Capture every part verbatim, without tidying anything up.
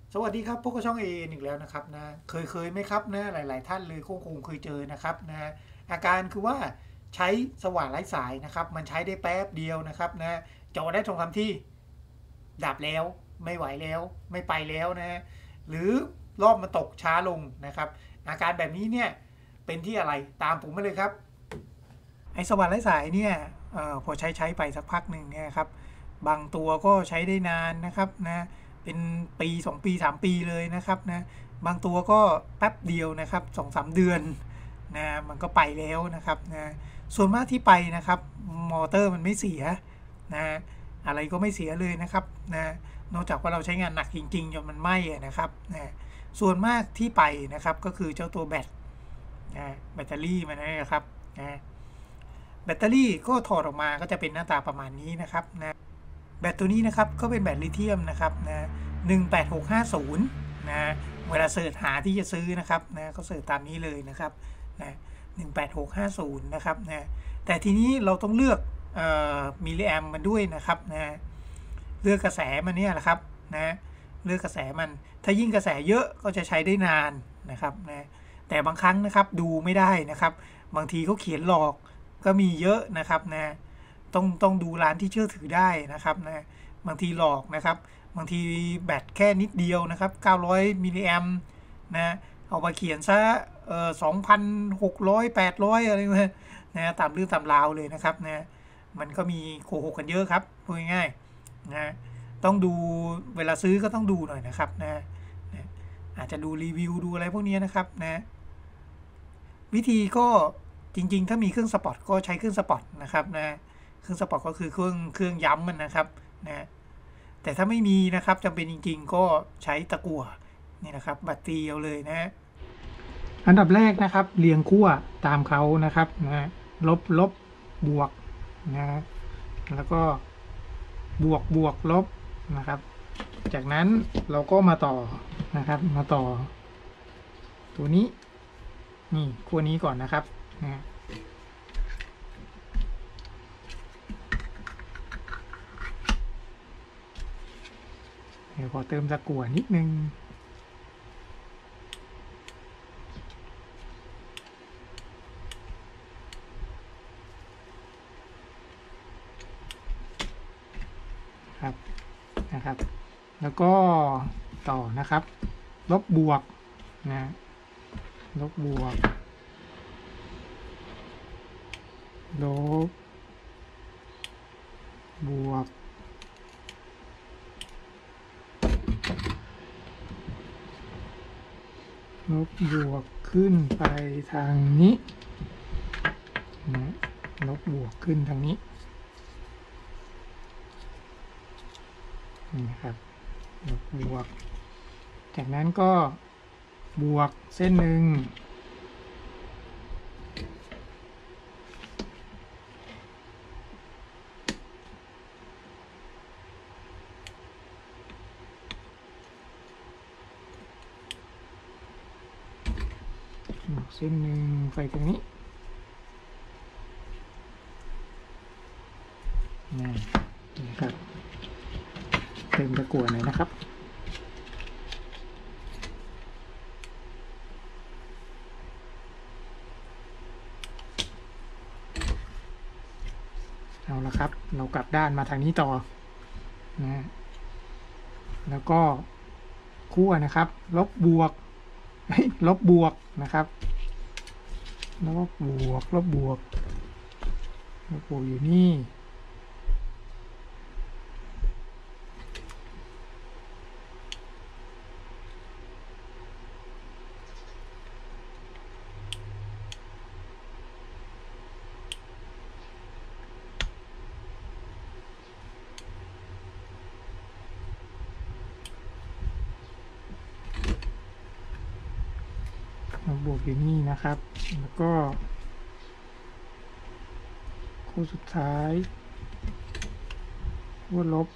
สวัสดีครับพวกก็ช่องเออีกแล้วนะครับนะเคยเคยไหมครับนะหลายๆท่านเลยคงคงเคยเจอนะครับนะอาการคือว่าใช้สว่านไร้สายนะครับมันใช้ได้แป๊บเดียวนะครับนะจอได้ตรงคำที่ดับแล้วไม่ไหวแล้วไม่ไปแล้วนะหรือรอบมันตกช้าลงนะครับอาการแบบนี้เนี่ยเป็นที่อะไรตามผมมาเลยครับไอ้สว่านไร้สายเนี่ยออพอใช้ใช้ไปสักพักหนึ่งเนี่ยครับบางตัวก็ใช้ได้นานนะครับนะเป็นปีสองปีสามปีเลยนะครับนะบางตัวก็แป๊บเดียวนะครับสองสามเดือนนะมันก็ไปแล้วนะครับนะส่วนมากที่ไปนะครับมอเตอร์มันไม่เสียนะอะไรก็ไม่เสียเลยนะครับนะนอกจากว่าเราใช้งานหนักจริงๆจนมันไหม้นะครับนะส่วนมากที่ไปนะครับก็คือเจ้าตัวแบตนะแบตเตอรี่มันนะครับนะแบตเตอรี่ก็ถอดออกมาก็จะเป็นหน้าตาประมาณนี้นะครับนะแบตตัวนี้นะครับก็เป็นแบตลิเธียมนะครับนะหนึ่งแปดหกห้าศูนย์นะเวลาเสิร์ชหาที่จะซื้อนะครับนะก็เสิร์ชตามนี้เลยนะครับนะหนึ่งแปดหกห้าศูนย์นะครับนะแต่ทีนี้เราต้องเลือกมิลลิแอมมันด้วยนะครับนะเลือกกระแสมันเนี่ยแหละครับนะเลือกกระแสมันถ้ายิ่งกระแสเยอะก็จะใช้ได้นานนะครับนะแต่บางครั้งนะครับดูไม่ได้นะครับบางทีเขาเขียนหลอกก็มีเยอะนะครับนะต้องต้องดูร้านที่เชื่อถือได้นะครับนะบางทีหลอกนะครับบางทีแบตแค่นิดเดียวนะครับเก้าร้อยมิลลิแอมนะเอามาเขียนซะเอ่อสองพันหกร้อยแปดร้อยอะไรเงี้ยนะตามเรื่องตามราวเลยนะครับนะมันก็มีโกหกกันเยอะครับพูดง่ายๆนะต้องดูเวลาซื้อก็ต้องดูหน่อยนะครับนะนะอาจจะดูรีวิวดูอะไรพวกนี้นะครับนะวิธีก็จริงๆถ้ามีเครื่องสปอร์ตก็ใช้เครื่องสปอร์ตนะครับนะเครื่องสปอร์ตก็คือเครื่องเครื่องย้ำมันนะครับนะแต่ถ้าไม่มีนะครับจำเป็นจริงๆก็ใช้ตะกั่วนี่นะครับบัตรตีเอาเลยนะอันดับแรกนะครับเรียงขั้วตามเขานะครับนะลบลบบวกนะแล้วก็บวกบวกลบนะครับจากนั้นเราก็มาต่อนะครับมาต่อตัวนี้นี่ขั้วนี้ก่อนนะครับนะเดี๋ยวขอเติมตะกั่วนิดนึงครับนะครับแล้วก็ต่อนะครับลบบวกนะลบบวกลบบวกลบบวกขึ้นไปทางนี้นะลบบวกขึ้นทางนี้นี่ครับลบบวกจากนั้นก็บวกเส้นหนึ่งบวกเส้นหนึ่งไปตรงนี้นี่นะครับเติมตะกั่วหน่อยนะครับเอาละครับเรากลับด้านมาทางนี้ต่อนะแล้วก็ขั้วนะครับลบบวกลบบวกนะครับลบบวกลบบวกลบบวกอยู่นี่บวกอยู่นี่นะครับแล้วก็คู่สุดท้ายขั้วลบ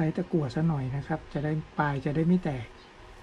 ช้ตะกั่วซะหน่อยนะครับจะได้ปลายจะได้ไม่แตก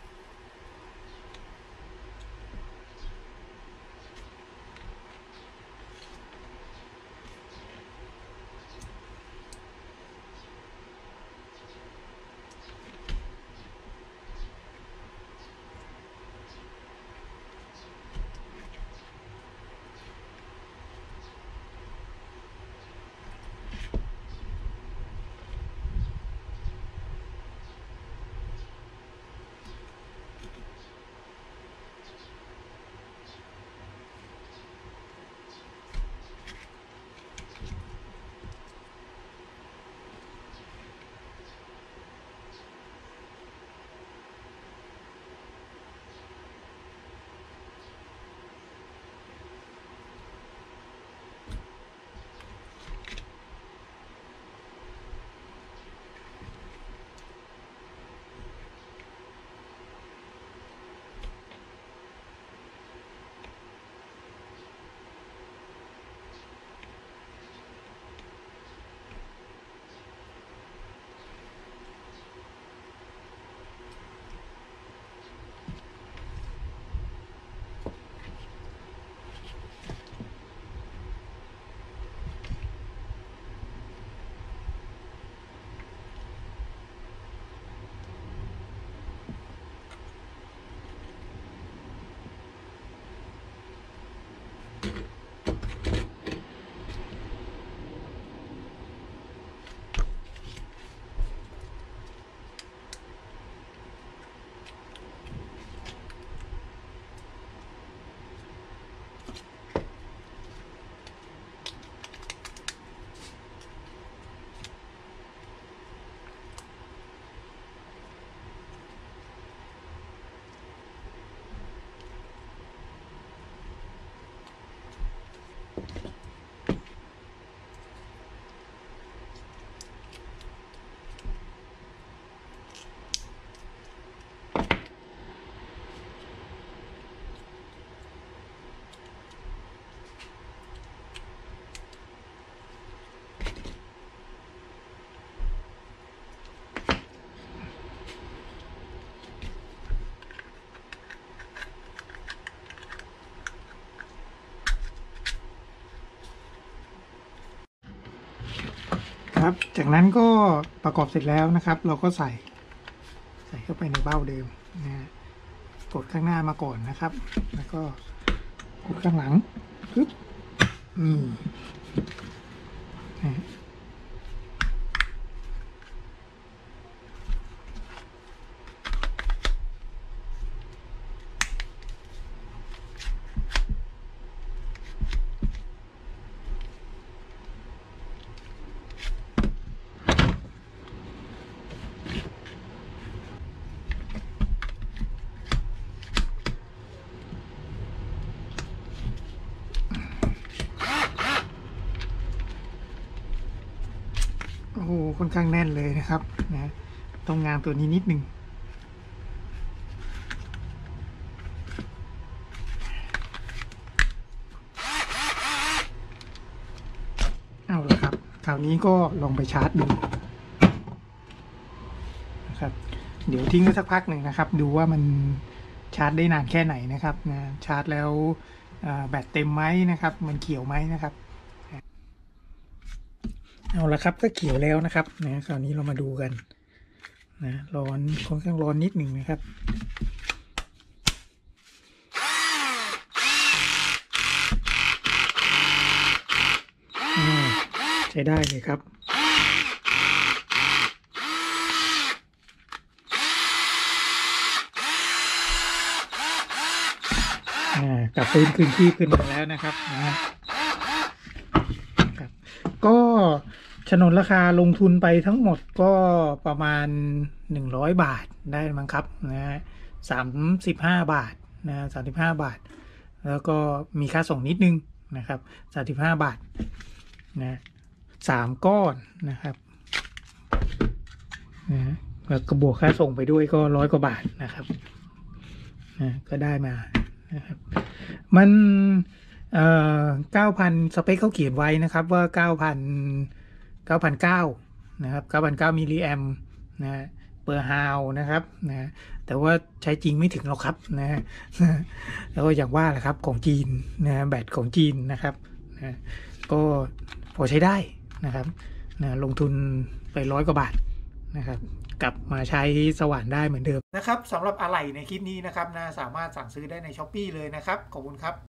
ครับจากนั้นก็ประกอบเสร็จแล้วนะครับเราก็ใส่ใส่เข้าไปในเบ้าเดิมนะกดข้างหน้ามาก่อนนะครับแล้วก็กดข้างหลังปึ๊บนี่นะโอ้โหค่อนข้างแน่นเลยนะครับนะตรงงานตัวนี้นิดนึงเอาละครับคราวนี้ก็ลองไปชาร์จดูนะครับเดี๋ยวทิ้งไว้สักพักหนึ่งนะครับดูว่ามันชาร์จได้นานแค่ไหนนะครับนะชาร์จแล้วแบตเต็มไหมนะครับมันเขียวไหมนะครับเอาละครับก็เขียวแล้วนะครับนะคราวนี้เรามาดูกันนะร้อนค่อนข้างร้อนนิดหนึ่งนะครับใช้ได้เลยครับกลับฟื้นคืนที่ขึ้นมาแล้วนะครับนะครับก็ฉนวนราคาลงทุนไปทั้งหมดก็ประมาณหนึ่งร้อยบาทได้มั้งครับนะฮะสามสิบห้าบาทนะสามสิบห้าบาทแล้วก็มีค่าส่งนิดนึงนะครับสามสิบห้าบาทนะสามก้อนนะครับนะแล้วก็บวกค่าส่งไปด้วยก็ร้อยกว่าบาทนะครับนะก็ได้มานะครับมันเอ่อเก้าพันสเปคเขาเขียนไว้นะครับว่าเก้าพันเก้าพันเก้านะครับเก้าพันเก้ามิลลิแอมนะเปอร์ฮาวนะครับนะแต่ว่าใช้จริงไม่ถึงหรอกครับนะแล้วก็อย่างว่าแหละครับของจีนนะแบตของจีนนะครับนะก็พอใช้ได้นะครับนะลงทุนไปร้อยกว่าบาทนะครับกลับมาใช้สว่านได้เหมือนเดิมนะครับสำหรับอะไหล่ในคลิปนี้นะครับนะสามารถสั่งซื้อได้ใน ช้อปปี้ เลยนะครับขอบคุณครับ